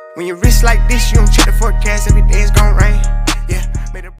When you wrist like this, you don't check the forecast, every day it's gon' rain. Yeah, made a